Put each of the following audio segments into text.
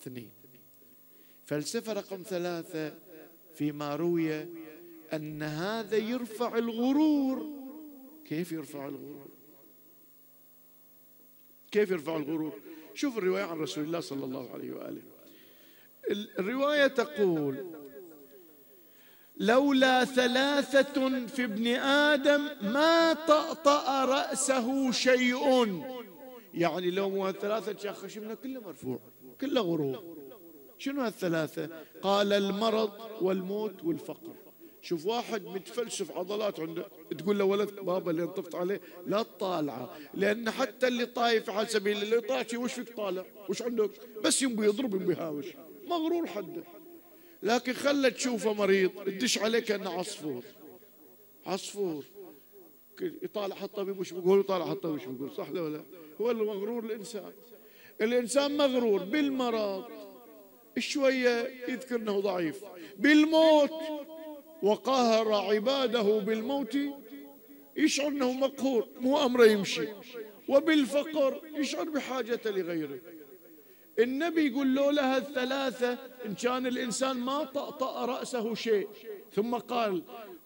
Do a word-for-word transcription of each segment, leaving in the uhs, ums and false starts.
اثنين. فلسفة رقم ثلاثة فيما روي أن هذا يرفع الغرور. كيف يرفع الغرور؟ كيف يرفع الغرور؟ شوف الرواية عن رسول الله صلى الله عليه وآله. الرواية تقول: لولا ثلاثة في ابن آدم ما طأطأ رأسه شيء. يعني لو مو هالثلاثة شيخ خشمنا كله مرفوع، كله غرور. شنو هالثلاثة؟ قال: المرض والموت والفقر. شوف واحد متفلسف عضلات عنده، تقول له ولد بابا اللي انطفت عليه لا تطالعه، لأن حتى اللي طايف على سبيل اللي طايف وش فيك طالع؟ وش عندك؟ بس ينبي يضرب ينبي يهاوش، مغرور حده. لكن خلى تشوفه مريض تدش عليه كأنه عصفور. عصفور يطالع الطبيب وش بيقول، يطالع الطبيب وش بيقول، صح ولا لا؟ هو المغرور الإنسان. الإنسان مغرور بالمرض شوية يذكر أنه ضعيف، بالموت وقهر عباده بالموت يشعر أنه مقهور مو أمره يمشي، وبالفقر يشعر بحاجته لغيره. النبي يقول لولا هالثلاثة إن كان الإنسان ما طأطأ رأسه شيء. ثم قال: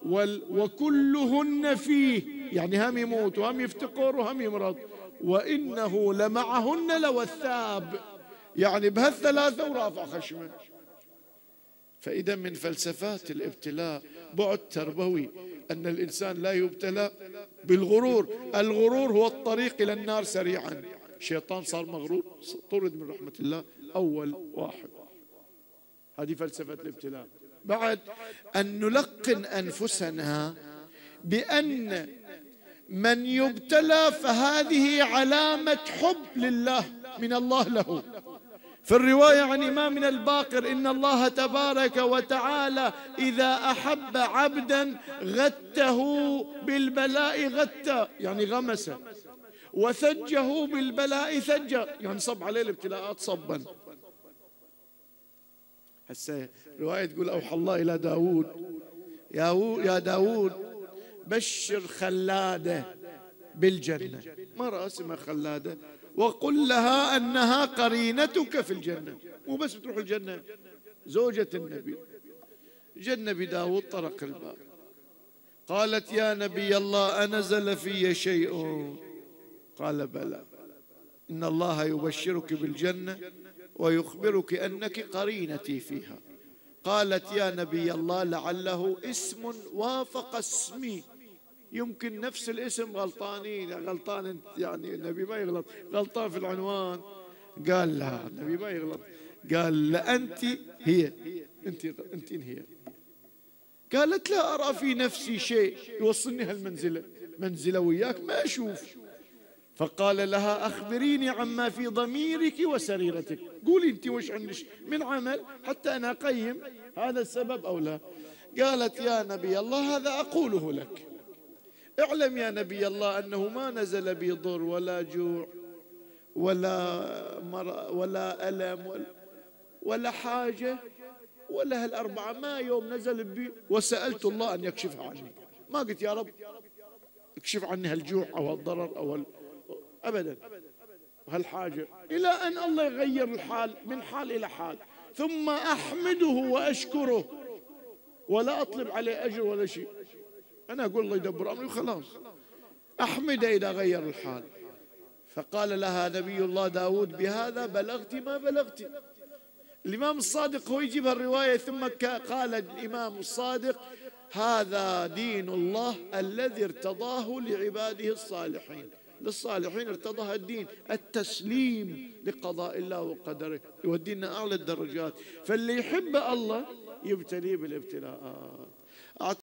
وكلهن فيه، يعني هم يموت وهم يفتقر وهم يمرض، وإنه لمعهن لوثاب، يعني بهالثلاثة ورافع خشمه. فإذا من فلسفات الابتلاء بعد تربوي أن الإنسان لا يبتلى بالغرور. الغرور هو الطريق إلى النار سريعا. الشيطان صار مغرور طرد من رحمة الله أول واحد. هذه فلسفة الابتلاء. بعد أن نلقن أنفسنا بأن من يبتلى فهذه علامة حب لله من الله له. في الرواية عن إمامنا الباقر: إن الله تبارك وتعالى إذا أحب عبدا غته بالبلاء غته، يعني غمسه، وثجه بالبلاء ثجه، يعني صب عليه الابتلاءات صبا. هسه رواية تقول: أوحى الله إلى داود: يا داود بشر خلادة بالجنة، مرأة اسمها خلادة، وقل لها أنها قرينتك في الجنة. مو بس بتروح الجنة، زوجة النبي. جاء النبي داود طرق الباب، قالت: يا نبي الله أنزل في شيء؟ قال: بلى، إن الله يبشرك بالجنة ويخبرك أنك قرينتي فيها. قالت: يا نبي الله لعله اسم وافق اسمي، يمكن نفس الاسم غلطانين. غلطان يعني النبي ما يغلط، غلطان في العنوان. قال: لا، النبي ما يغلط. قال: لا أنت هي، أنت أنت هي. قالت: لا أرى في نفسي شيء يوصلني هالمنزلة، منزلة وياك ما أشوف. فقال لها: أخبريني عما في ضميرك وسريرتك، قولي أنت وش عندك من عمل حتى أنا أقيم هذا السبب أو لا. قالت: يا نبي الله هذا أقوله لك، اعلم يا نبي الله أنه ما نزل بي ضر ولا جوع ولا مرض ولا ألم ولا, ولا حاجة ولا هالأربعة، ما يوم نزل بي وسألت الله أن يكشفها عني. ما قلت يا رب اكشف عني هالجوع أو هالضرر أو هال... أبدا هالحاجة، إلى أن الله يغير الحال من حال إلى حال، ثم أحمده وأشكره ولا أطلب عليه أجر ولا شيء. أنا أقول الله يدبر أمري وخلاص، أحمده إذا غير الحال. فقال لها نبي الله داود: بهذا بلغت ما بلغت. الإمام الصادق هو يجيب الرواية ثم قال الإمام الصادق: هذا دين الله الذي ارتضاه لعباده الصالحين. للصالحين ارتضى الدين، التسليم لقضاء الله وقدره، يودينا أعلى الدرجات. فاللي يحب الله يبتليه بالابتلاءات.